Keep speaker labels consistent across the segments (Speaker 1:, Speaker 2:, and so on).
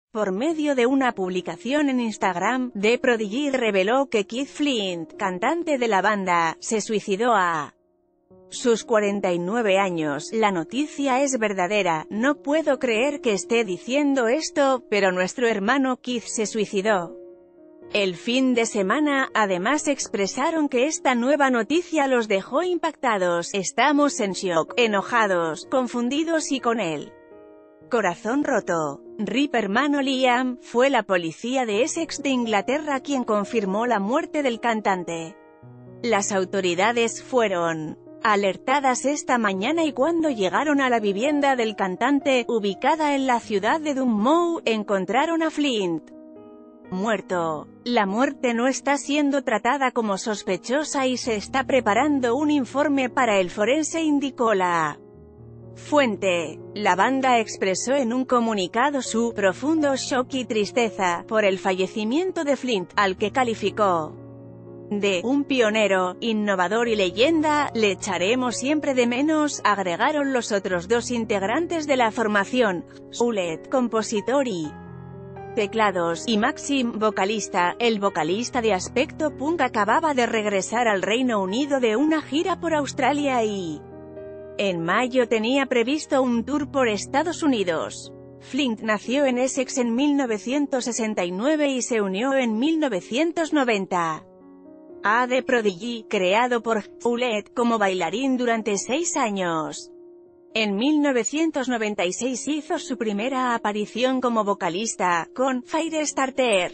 Speaker 1: Por medio de una publicación en Instagram, The Prodigy reveló que Keith Flint, cantante de la banda, se suicidó a sus 49 años. La noticia es verdadera, no puedo creer que esté diciendo esto, pero nuestro hermano Keith se suicidó. El fin de semana, además expresaron que esta nueva noticia los dejó impactados. Estamos en shock, enojados, confundidos y con el corazón roto. Rip hermano Liam, fue la policía de Essex de Inglaterra quien confirmó la muerte del cantante. Las autoridades fueron alertadas esta mañana y cuando llegaron a la vivienda del cantante, ubicada en la ciudad de Dunmow, encontraron a Flint muerto. La muerte no está siendo tratada como sospechosa y se está preparando un informe para el forense, indicó la fuente. La banda expresó en un comunicado su profundo shock y tristeza por el fallecimiento de Flint, al que calificó de un pionero, innovador y leyenda. Le echaremos siempre de menos, agregaron los otros dos integrantes de la formación, Hewlett, compositor y teclados, y Maxim, vocalista. El vocalista de aspecto punk acababa de regresar al Reino Unido de una gira por Australia y en mayo tenía previsto un tour por Estados Unidos. Flint nació en Essex en 1969 y se unió en 1990 a The Prodigy, creado por Hewlett, como bailarín durante 6 años. En 1996 hizo su primera aparición como vocalista, con Firestarter,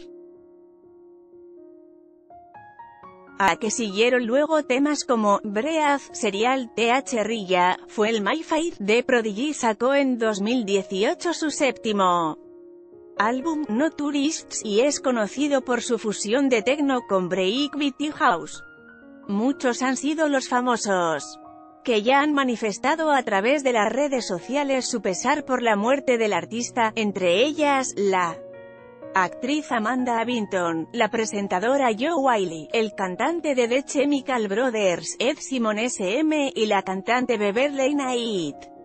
Speaker 1: a que siguieron luego temas como Breath, Serial, TH Rilla, fue el My Faith. The Prodigy sacó en 2018 su séptimo álbum, No Tourists, y es conocido por su fusión de techno con breakbeat y house. Muchos han sido los famosos que ya han manifestado a través de las redes sociales su pesar por la muerte del artista, entre ellas, la actriz Amanda Abbington, la presentadora Jo Whiley, el cantante de The Chemical Brothers, Ed Simon SM, y la cantante Beverley Knight.